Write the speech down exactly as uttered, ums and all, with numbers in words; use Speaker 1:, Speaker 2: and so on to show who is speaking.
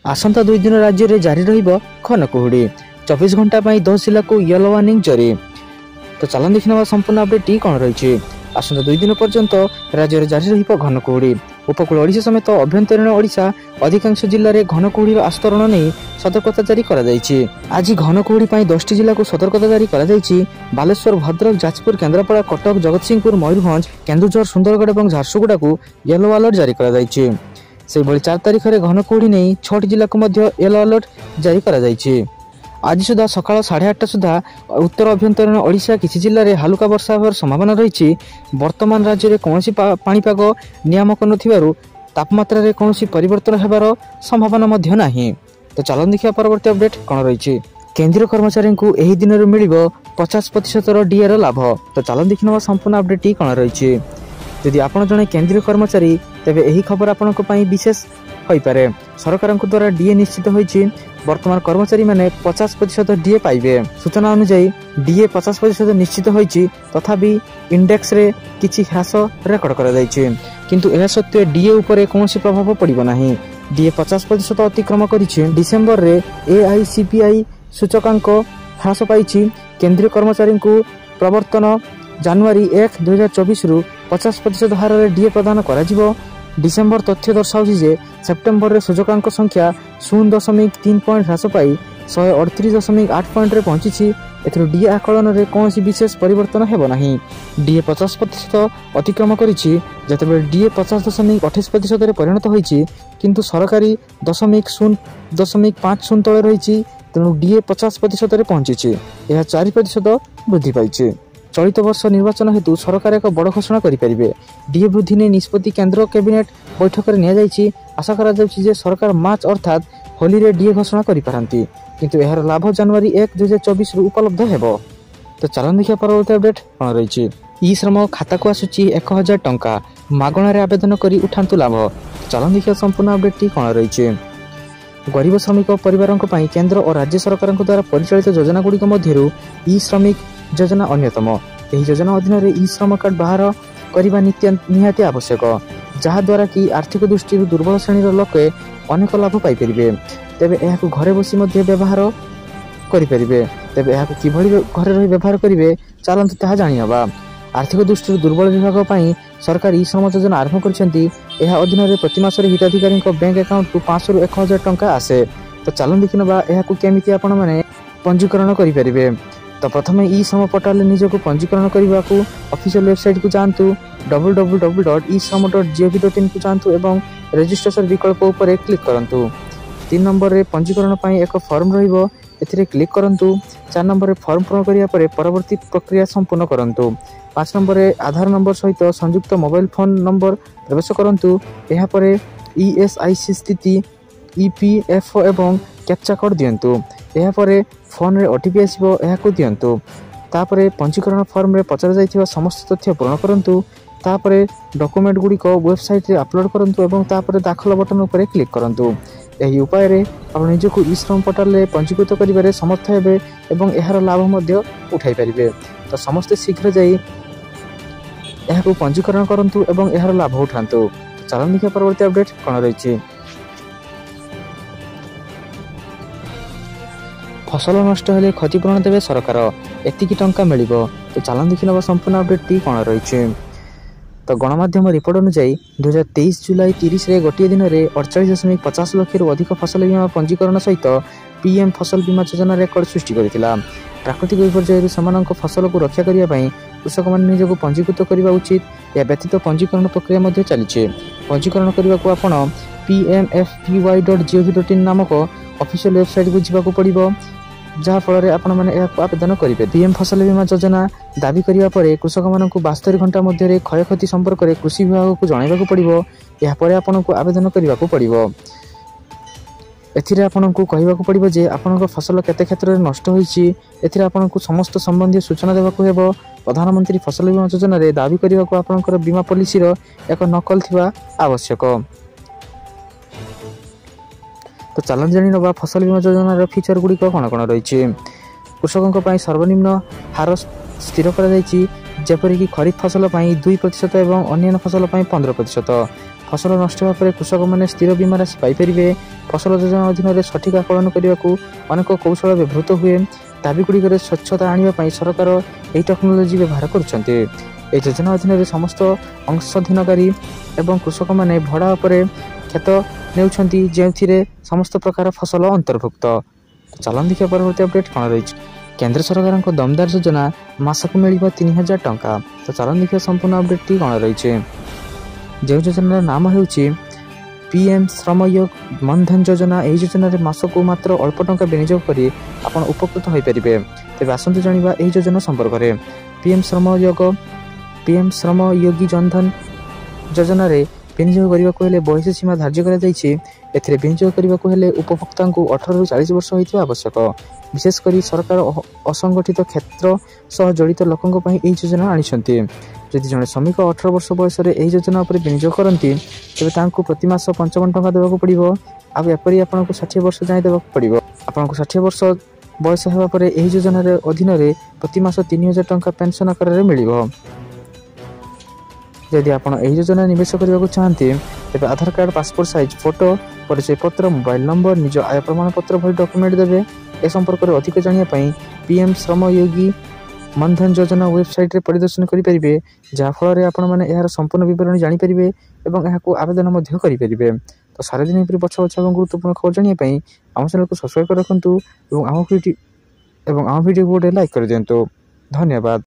Speaker 1: आसंता दुई दिन राज्य में जारी रहिबो घन कुहुड़ी। चौबीस घंटा दस जिला को येलो वार्निंग जारी। तो चलन देखने संपूर्ण अपडेट टी कौन रही। आसंता दुई दिन पर्यंत राज्य में जारी रहिबो घन कुहुड़ी। उपकूल ओडिशा समेत अभ्यंतरीण ओडिशा अधिकांश जिले में घन कुहुड़ी आस्तरण नहीं सतर्कता जारी करा जायछि। आज घन कुहुड़ी पई दस टी जिला को सतर्कता जारी करा जायछि। बालेश्वर, भद्रक, जाजपुर, केन्द्रापड़ा, कटक, जगतसिंहपुर, मयूरभंज, केन्दुझर, सुंदरगढ़ और झारसुगुड़ा को येलो अलर्ट जारी करा जायछि। से भली चार तारीख में घन कुहुड़ी नहीं छठ जिला को मध्य येलो अलर्ट जारी करा जायछि। आज सुधा सकाळ साढ़े आठटा सुधा उत्तर अभ्यंतरीण ओडिशा किसी जिले में हालुका वर्षा होवार संभावना रही। वर्तमान राज्य में कौन पाणीपाग नियामक नथिबारु तापमात्रा रे कौन परिवर्तन हेबार संभावना मध्य नाही। तो चलन देखिया परवर्ती अपडेट कौन रही। केंद्रीय कर्मचारी को एही दिन रे मिलिबो पचास प्रतिशत डीए लाभ। तो चलन देखिनवा संपूर्ण अपडेट टी कौन रही। यदि आपण जने केंद्रीय कर्मचारी तेबे एही खबर आपनक पई विशेष होई पारे। सरकार द्वारा डीए निश्चित होईछि। वर्तमान कर्मचारी माने पचास प्रतिशत डीए पाइबे। सूचना अनुसार डीए पचास प्रतिशत निश्चित होईछि, तथापि इंडेक्स रे किछि ह्रास रेकर्ड करा जायछि। किंतु एहा सत्वे डीए ऊपर कोनोसी प्रभाव पड़िबो नाही। डीए पचास प्रतिशत अतिक्रम करिछि। डिसेंबर रे एआईसीपीआई सूचकांक ह्रास पाइछि। केंद्रीय कर्मचारी को प्रवर्तन जनवरी एक दुई हजार चौबीस रु पचास प्रतिशत हार में डीए प्रदान करा। डिसेंबर तथ्य दर्शाउछि जे सेप्टेम्बर रे सूचकांक संख्या शून्य दशमिक तीन पॉइंट ह्रास पाई शहे अड़तीस दशमिक आठ पॉइंट रे पहुंची। एथरो डीए आकलन रे कौनसी विशेष परिवर्तन हेबो नाही। डीए पचास प्रतिशत अतिक्रम करिछि, जतबेले डीए पचास दशमिक अठाईस प्रतिशत रे परिणत होईछि, किंतु सरकारी दशमिक शून्य दशमिक पाँच शून्य तले रहिछि। तेणु डीए पचास प्रतिशत रे पहुंची। यह चार प्रतिशत वृद्धि पाइछि। चलित वर्ष निर्वाचन हेतु सरकार एक बड़ घोषणा करें। डीए वृद्धि ने निष्पत्ति केंद्र कैबिनेट बैठक में नि आशा करा जे सरकार मार्च अर्थात होली रे डीए घोषणा करिपारंती, किंतु एहार लाभ जनवरी एक दुई हजार चौबीस रु उपलब्ध हेबो। तो चलन देखिया परवर्ती अपडेट कौन रही। ई श्रम खाता को आसुची एक हजार टंका मागणार आवेदन करी उठांतु लाभ। चलन देखिया संपूर्ण अपडेट टी कौन रही। गरीब श्रमिक परिवारों पई केंद्र और राज्य सरकार द्वारा परिचालित योजना गुड़िक मध्यरु ई श्रमिक योजना अन्यतम। यही योजना अधीन रे ई श्रम कार्ड बाहर करबा निहाती आवश्यक, जहा द्वारा कि आर्थिक दृष्टि दुर्बल श्रेणी लोके अनेक लाभ पाई परिबे। तेबे एहाकु घरे बसी मध्ये व्यवहार करि परिबे। तेबे एहाकु किभଳି घरे रहि व्यवहार करिवे चलंतु ताहा जानिबा। आर्थिक दृष्टि दुर्बल विभाग पई सरकार ई श्रम योजना आरंभ करछंती। एहा अधीन रे प्रति मास रे हिताधिकारी को बैंक अकाउंट को पाँच सौ रु एक हजार टंका आसे। तो चलन देखिनबा एहाकु केमिति आपण माने पंजीकरण करि परिबे। तो प्रथमे ई श्रम पोर्टाल निजको पंजीकरण करने को ऑफिशियल वेबसाइट को जातु W W W dot e Shram dot gov dot इन को जातु एवं रजिस्ट्रेशन विकल्प उपर क्लिक करंतु। तीन नंबर रे पंजीकरण पई एक फॉर्म रहिबो, एथिरे क्लिक करंतु। चार नंबर रे फॉर्म पूर्ण करिया परे परवर्ती प्रक्रिया संपूर्ण करंतु। पाँच नंबर रे आधार नंबर सहित संयुक्त मोबाइल फोन नंबर प्रवेश करंतु। एहा परे ईएसआईसी स्थिति, ईपीएफओ एवं कैप्चा कोड दियंतु। एहा परे फोन रे ओटीपी आसीबो, एहा को दियंतु। तापरे पंजीकरण फॉर्म रे पचरा जाइथिबा समस्त तथ्य पूर्ण करंतु। तापरे डॉक्यूमेंट गुडी को वेबसाइट रे अपलोड करंतु एवं तापरे दाखल बटन ऊपर क्लिक करंतु। एही उपाय रे आपण निजको ई श्रम पोर्टल रे पंजीकृत करिबारे समर्थ हेबे एवं एहार लाभ मध्य उठाई परिबे। तो समस्त शीघ्र जाई एहा को पंजीकरण करंतु एवं एहार लाभ उठांतु। चलन देखिया परवर्ती अपडेट कोन रहिछि। फसल नष्ट हेले क्षतिपूरण देवे सरकार, एतिकी टंका मिलिबो। तो चलन देखिनबा संपूर्ण अपडेट टी कोन रहिछि। तो गणमाध्यम रिपोर्ट अनुसार दो हजार तेईस जुलाई तीस रे गोटे दिन में अड़चाश दशमिक पचास लक्ष रु अधिक फसल बीमा पंजीकरण सहित पीएम फसल बीमा योजना रेकर्ड सृष्टि करथिला। प्राकृतिक विपर्यय सेमानक फसल को रक्षा करिया पई कृषक मान निजको पंजीकृत करबा उचित। या व्यतीत पंजीकरण प्रक्रिया मध्ये चलिछि। पंजीकरण करबा को आपण PMFPY dot gov dot in नामक ऑफिशियल वेबसाइट को जिबा को पड़िबो, जहाँ फल आपण मैंने आवेदन करेंगे। पीएम फसल बीमा योजना दाबी करने पर कृषक मानक बास्तरी घंटा मध्य क्षय क्षति संपर्क में कृषि विभाग को जनवाक पड़ो। यापर आपण को आवेदन करने को पड़ो। एथिरे आपण को कहवाक पड़ो जे आपण फसल केते क्षेत्र में नष्ट होईछि। एथिरे आपण को समस्त संबंधी सूचना देवाक हेबो। प्रधानमंत्री फसल बीमा योजना रे दाबी करने को आपणकर बीमा पॉलिसी रो एक नकल थिबा आवश्यक। तो चलन जानी नवा फसल बीमा योजना फीचर गुड़िक कौन कौन रही। कृषकों पर सर्वनिम्न हार स्थिर कर जपरिक खरीफ फसल दुई प्रतिशत और अन्य फसल पंद्रह प्रतिशत। फसल नष्ट होगा पर कृषक मैंने स्थिर बीमा राशि पाइपर। फसल योजना अधीन सठिक आकलन करने को अनेक कौशल व्यवहृत हुए। दाबी गुड़िक स्वच्छता आने सरकार यही टेक्नोलोजी व्यवहार करुँच। योजना अधीन समस्त अंशधीनकारी एवं कृषक मैंने भड़ा पर क्षेत नेउछंती जो समस्त प्रकार फसल अंतर्भुक्त। चलन देखिए परवर्ती अपडेट कौन रही। केंद्र सरकार को दमदार योजना मासक मिल तीन हजार टंका। तो चलन देखिए संपूर्ण अपडेट टी कौन रही। जो योजनार नाम हो पीएम श्रम योग मनधन योजना। यह योजन मासक मात्र अल्प टंका विनियोग कर आप उपकृत हो पारे। तेज आसतु जाना यह योजना संपर्क में। पीएम श्रम योग पीएम श्रम योगी जनधन योजना विनियोग करने को बयस सीमा धार्य कर विनियोग करने को उपभोक्ता को अठारह रु चालीस वर्ष होता आवश्यक। विशेषकर सरकार असंगठित क्षेत्र सह जड़ित लोकों यह योजना आनी। जदि जड़े श्रमिक अठारह वर्ष बयस योजना पर विनियोग करती तेज प्रतिमास पंचावन टंका देवाक पड़ो। आपर आपको षाठी वर्ष जाए देवाक पड़ो। आपको षाठी वर्ष बयस होगापर यह योजना अधीन प्रतिमास तीन हजार टंका पेंशन आकार में मिल। जदि आप योजना निवेश करने चाहते तेज Aadhaar card passport size photo परिचय पत्र मोबाइल नंबर निज आय प्रमाण पत्र भली डॉक्यूमेंट देवे। ए संपर्क में अधिक जानापी पीएम श्रम योगी मनधन योजना वेबसाइट रे परिदर्शन करेंगे जहाँफल आपण मैंने यार संपूर्ण विवरण जानीपर और आवेदन करेंगे। तो सारा दिन बछा बछा गुरुत्वपूर्ण खबर जानापी आम चैनल को सब्सक्राइब कर रखुँ और आम भिडियो गोटे लाइक कर दिंतु। धन्यवाद।